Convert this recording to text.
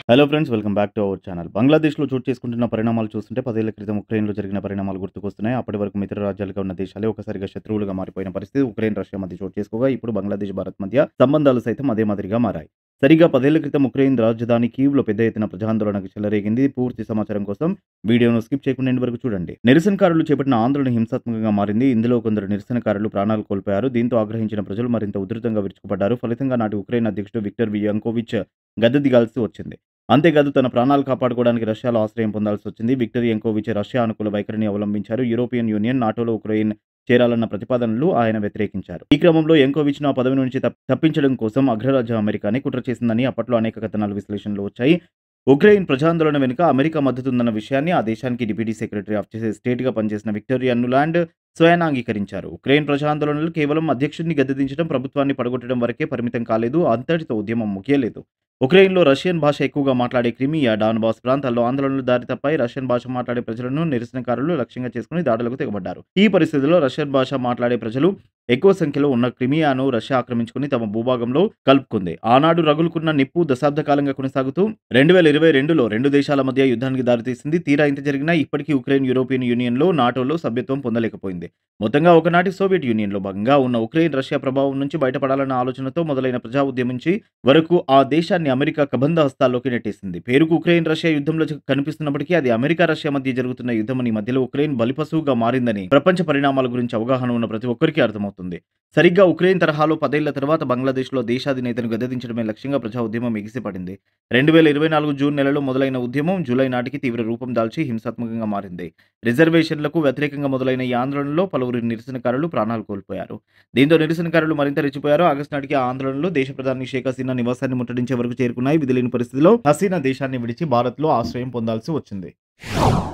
Hello friends, welcome back to our channel. బంగ్లాదేశ్‌లో చోటు చేసుకుంటున్న పరిణామాలు చూస్తుంటే 10 ఏళ్ల క్రితం ఉక్రెయిన్‌లో జరిగిన పరిణామాలు గుర్తుకొస్తున్నాయి. అప్పటి వరకు మిత్ర రాజ్యాలుగా ఉన్న దేశాలే ఒక్కసారిగా శత్రువులుగా మారిపోయిన పరిస్థితి ఉక్రెయిన్, రష్యా మధ్య చోటు చేసుకోగా ఇప్పుడు బంగ్లాదేశ్, భారత్ మధ్య సంబంధాలు సైతం అదే మాదిరిగా మారాయి. సరిగ్గా 10 ఏళ్ల క్రితం ఉక్రెయిన్ రాజధాని కీవ్‌లో పెద్ద ఎత్తున ప్రజాందోళనకు చెలరేగింది. పూర్తి సమాచారం కోసం వీడియోను స్కిప్ చేయకుండా ఎండ్ వరకు చూడండి. నిరసనకారులు చేపట్టిన ఆందోళన హింసాత్మకంగా మారింది. ఇందులో కొందరు నిరసనకారులు ప్రాణాలు కోల్పోయారు. దీంతో ఆగ్రహించిన ప్రజలు మరింత ఉధృతంగా విరుచుకుపడ్డారు. ఫలితంగా నాటి ఉక్రెయిన్ అధ్యక్షుడు విక్టర్ యంకోవిచ్ గద్దె దిగాల్సి వచ్చింది. అంతేకాదు తన ప్రాణాలు కాపాడుకోవడానికి రష్యాలో ఆశ్రయం పొందాల్సొచ్చింది. విక్టర్ యంకోవిచ్ రష్యా అనుకూల వైఖరిని అవలంబించారు. యూరోపియన్ యూనియన్, నాటోలో ఉక్రెయిన్ చేరాలన్న ప్రతిపాదనలు ఆయన వ్యతిరేకించారు. ఈ క్రమంలో యంకోవిచ్‌ను ఆ పదవి నుంచి తప్పించడం కోసం అగ్రరాజ్యం అమెరికానే కుట్ర చేసిందని అప్పట్లో అనేక కథనాలు, విశ్లేషణలు వచ్చాయి. ఉక్రెయిన్ ప్రజాందోళన వెనుక అమెరికా మద్దతుందన్న విషయాన్ని ఆ దేశానికి డిప్యూటీ సెక్రటరీ ఆఫ్ స్టేట్‌గా పనిచేసిన విక్టోరియా నులాండ్ స్వయానా అంగీకరించారు. ఉక్రెయిన్ ప్రజాందోళనలు కేవలం అధ్యక్షుడిని గద్దెదించడం, ప్రభుత్వాన్ని పడగొట్టడం వరకే పరిమితం కాలేదు. అంతటితో ఉద్యమం ముగియలేదు. ఉక్రెయిన్‌లో రష్యన్ భాష ఎక్కువగా మాట్లాడే క్రిమియా, డాన్బాస్ ప్రాంతాల్లో ఆందోళనలు దారి తప్పాయి. రష్యన్ భాష మాట్లాడే ప్రజలను నిరసనకారులు లక్ష్యంగా చేసుకుని దాడులకు తెగబడ్డారు. ఈ పరిస్థితుల్లో రష్యన్ భాష మాట్లాడే ప్రజలు ఎక్కువ సంఖ్యలో ఉన్న క్రిమియాను రష్యా ఆక్రమించుకుని తమ భూభాగంలో కలుపుకుంది. ఆనాడు రగులుకున్న నిప్పు దశాబ్ద కాలంగా కొనసాగుతూ 2022లో రెండు దేశాల మధ్య యుద్ధానికి దారితీసింది. తీరా ఇంత జరిగినా ఇప్పటికీ ఉక్రెయిన్ యూరోపియన్ యూనియన్‌లో, నాటోలో సభ్యత్వం పొందలేకపోయింది. మొత్తంగా ఒకనాటి సోవియట్ యూనియన్‌లో భాగంగా ఉన్న ఉక్రెయిన్ రష్యా ప్రభావం నుంచి బయటపడాలన్న ఆలోచనతో మొదలైన ప్రజా ఉద్యమించి వరకు ఆ దేశాన్ని అమెరికా కబంధ హస్తాల్లోకి నెట్టేసింది. పేరుకు ఉక్రెయిన్ రష్యా యుద్ధంలో కనిపిస్తున్నప్పటికీ అది అమెరికా రష్యా మధ్య జరుగుతున్న యుద్ధమని, మధ్యలో ఉక్రెయిన్ బలిపశువుగా మారిందని ప్రపంచ పరిణామాల గురించి అవగాహన ఉన్న ప్రతి ఒక్కరికి అర్థమవుతుంది. సరిగ్గా ఉక్రెయిన్ తరహాలో 10 ఏళ్ల తర్వాత బంగ్లాదేశ్‌లో దేశాధినేతను గద్దెదించడమే లక్ష్యంగా ప్రజా ఉద్యమం ఎగిసిపడింది. 2024 జూన్ నెలలో మొదలైన ఉద్యమం జూలై నాటికి తీవ్ర రూపం దాల్చి హింసాత్మకంగా మారింది. రిజర్వేషన్లకు వ్యతిరేకంగా మొదలైన ఈ ఆందోళనలో పలువురు నిరసనకారులు ప్రాణాలు కోల్పోయారు. దీంతో నిరసనకారులు మరింత రెచ్చిపోయారు. ఆగస్టు నాటికి ఆ ఆందోళనలు దేశ ప్రధాని షేక్ హసీనా నివాసాన్ని ముట్టడించే వరకు చేరుకున్నాయి. విధిలేని పరిస్థితిలో హసీనా దేశాన్ని విడిచి భారత్‌లో ఆశ్రయం పొందాల్సి వచ్చింది.